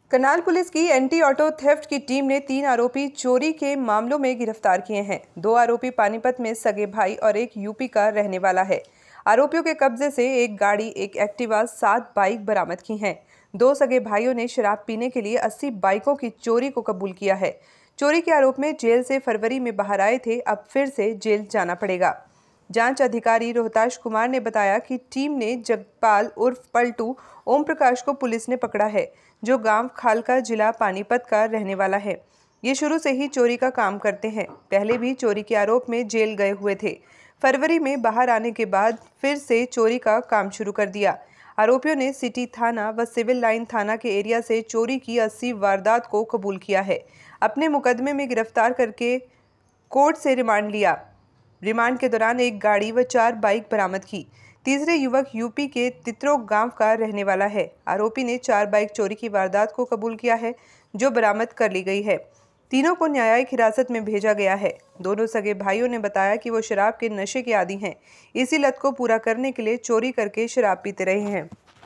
Karnal police की anti auto theft की team ने 3 आरोपी चोरी के मामलों में गिरफ्तार किए हैं। 2 आरोपी पानीपत में सगे भाई और एक यूपी का रहने वाला है। आरोपियों के कब्जे से एक गाड़ी, एक एक्टिवा, 7 बाइक बरामद की हैं। 2 सगे भाइयों ने शराब पीने के लिए 80 बाइकों की चोरी को कबूल किया है। चोरी के आरोप में जेल से फरवरी में बाहर आए थे, अब फिर से जेल जाना पड़ेगा। जांच अधिकारी रोहताश कुमार ने बताया कि टीम ने जगपाल उर्फ पलटू ओम प्रकाश को पुलिस ने पकड़ा है, जो गांव खालका जिला पानीपत का रहने वाला है। ये शुरू से ही चोरी का काम करते हैं। पहले भी चोरी के आरोप में जेल गए हुए थे। फरवरी में बाहर आने के बाद फिर से चोरी का काम शुरू कर दिया। आरोपियों ने सिटी थाना व सिविल लाइन थाना के एरिया से चोरी की 80 वारदात को कबूल किया है। अपने मुकदमे में गिरफ्तार करके कोर्ट से रिमांड लिया। रिमांड के दौरान एक गाड़ी व 4 बाइक बरामद की। तीसरे युवक यूपी के तित्रो गांव का रहने वाला है। आरोपी ने 4 बाइक चोरी की वारदात को कबूल किया है, जो बरामद कर ली गई है। तीनों को न्यायिक हिरासत में भेजा गया है। दोनों सगे भाइयों ने बताया कि वो शराब के नशे के आदी हैं। इसी लत को पूरा करने के लिए चोरी करके शराब पीते रहे हैं।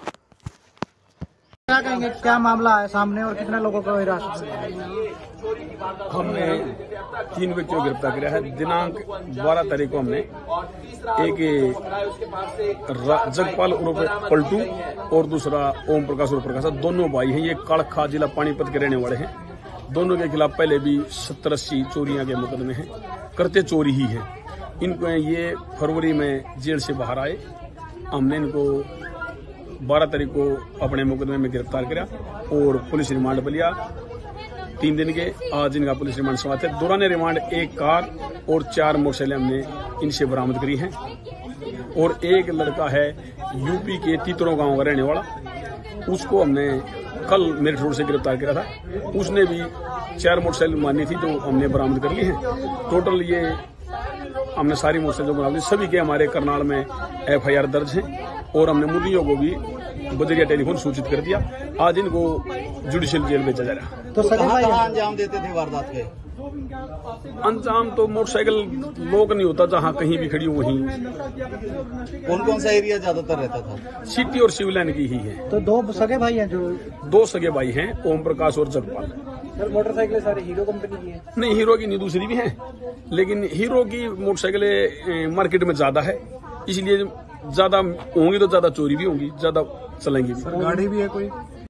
क्या कहेंगे, क्या मामला है सामने और कितने लोगों को हिरासत में? हमने 3 व्यक्तियों को गिरफ्तार किया है। दिनांक 12 तारीख को हमने एक जगपाल उर्फ पलटू और दूसरा ओम प्रकाश उर्फ प्रकाश, दोनों भाई हैं। ये कालखा जिला पानीपत के रहने वाले हैं। दोनों के खिलाफ पहले भी 70-80 चोरियां के मुकदमे हैं, करते चोरी ही है। इनको ये फरवरी में जेल से बाहर आए। हमने इनको 12 तारीख को अपने मुकदमे में गिरफ्तार किया और पुलिस रिमांड पर लिया 3 दिन के। आज इनका पुलिस रिमांड समाप्त है। दौरान रिमांड एक कार और 4 मोटरसाइकिलें हमने इनसे बरामद करी हैं। और एक लड़का है यूपी के तित्रो गांव का रहने वाला, उसको हमने कल मेरठ रोड से गिरफ्तार किया था। उसने भी 4 मोटरसाइकिल मारनी थी, जो हमने बरामद कर ली है। टोटल ये हमने सारी मोटरसाइकिल बरामद, सभी के हमारे करनाल में FIR दर्ज है और हमने मुद्दियों को भी बजरिया टेलीफोन सूचित कर दिया। आज इनको जुडिशियल जेल भेजा जा रहा है। तो सगे भाई अंजाम देते थे वारदात के? अंजाम तो मोटरसाइकिल लोक नहीं होता, जहाँ कहीं भी खड़ी हो वहीं। कौन कौन सा एरिया ज्यादातर रहता था? सिटी और सिविल लाइन की ही है। तो 2 सगे भाई हैं, जो 2 सगे भाई हैं, ओम प्रकाश और जगपाल। सर मोटरसाइकिलें सारे हीरो कंपनी की हैं? नहीं, हीरो की नहीं, दूसरी भी हैं, लेकिन हीरो की मोटरसाइकिलें मार्केट में ज्यादा है, इसलिए ज्यादा होंगी तो ज्यादा चोरी भी होंगी, ज्यादा चलेंगी। गाड़ी भी है कोई?